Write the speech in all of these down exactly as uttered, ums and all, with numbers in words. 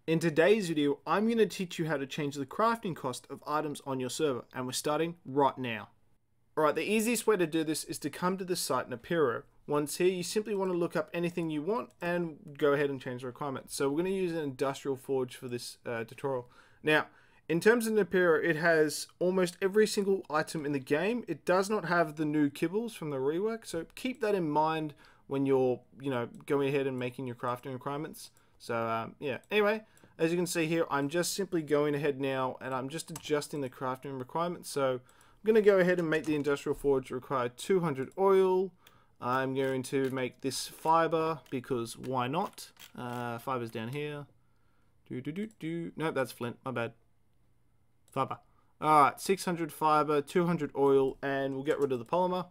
In today's video, I'm going to teach you how to change the crafting cost of items on your server, and we're starting right now. Alright, the easiest way to do this is to come to the site Nitrado. Once here, you simply want to look up anything you want and go ahead and change the requirements. So we're going to use an industrial forge for this uh, tutorial. Now, in terms of Nitrado, it has almost every single item in the game. It does not have the new kibbles from the rework, so keep that in mind when you're, you know, going ahead and making your crafting requirements. So um, yeah, anyway, as you can see here, I'm just simply going ahead now and I'm just adjusting the crafting requirements. So I'm going to go ahead and make the industrial forge require two hundred oil. I'm going to make this fiber because why not? Uh, fiber's down here. Do do do do. Nope, that's flint. My bad. Fiber. All right, six hundred fiber, two hundred oil, and we'll get rid of the polymer.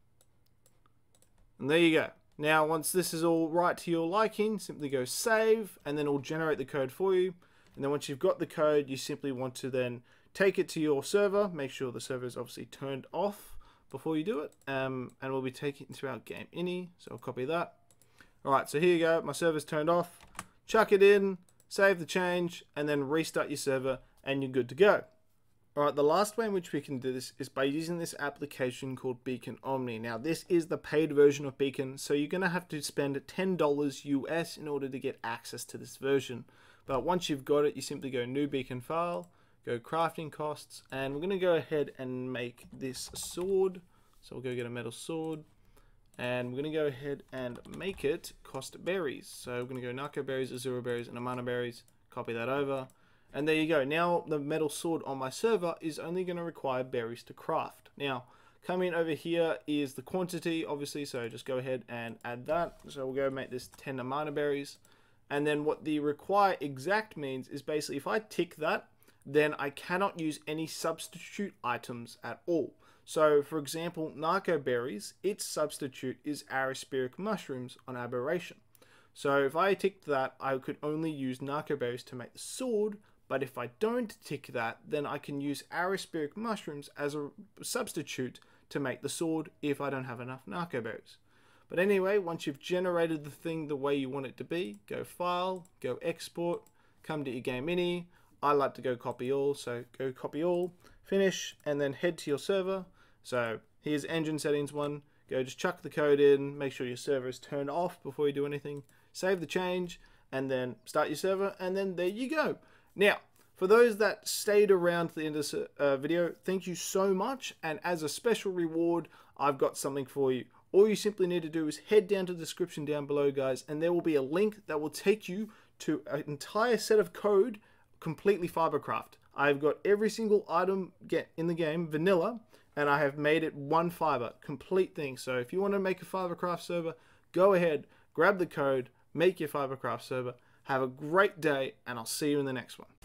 And there you go. Now, once this is all right to your liking, simply go save, and then it'll generate the code for you. And then once you've got the code, you simply want to then take it to your server. Make sure the server is obviously turned off before you do it. Um, and we'll be taking it to our game ini. So I'll copy that. All right, so here you go. My server's turned off. Chuck it in, save the change, and then restart your server, and you're good to go. Alright, the last way in which we can do this is by using this application called Beacon Omni. Now, this is the paid version of Beacon, so you're going to have to spend ten dollars U S in order to get access to this version. But once you've got it, you simply go New Beacon File, go Crafting Costs, and we're going to go ahead and make this sword. So we'll go get a metal sword, and we're going to go ahead and make it cost berries. So we're going to go narco berries, azura berries, and amana berries, copy that over. And there you go. Now the metal sword on my server is only going to require berries to craft. Now, coming over here is the quantity, obviously, so just go ahead and add that. So we'll go make this ten amana berries. And then what the require exact means is basically if I tick that, then I cannot use any substitute items at all. So, for example, narco berries, its substitute is arissperic mushrooms on aberration. So if I ticked that, I could only use narco berries to make the sword. But if I don't tick that, then I can use arissperic mushrooms as a substitute to make the sword if I don't have enough narco berries. But anyway, once you've generated the thing the way you want it to be, go File, go Export, come to your game ini. I like to go copy all, so go copy all, finish, and then head to your server. So here's engine settings one. Go just chuck the code in, make sure your server is turned off before you do anything. Save the change, and then start your server, and then there you go. Now, for those that stayed around to the end of this uh, video, thank you so much. And as a special reward, I've got something for you. All you simply need to do is head down to the description down below, guys, and there will be a link that will take you to an entire set of code, completely FiberCraft. I've got every single item get in the game, vanilla, and I have made it one fiber, complete thing. So if you want to make a FiberCraft server, go ahead, grab the code, make your FiberCraft server. Have a great day, and I'll see you in the next one.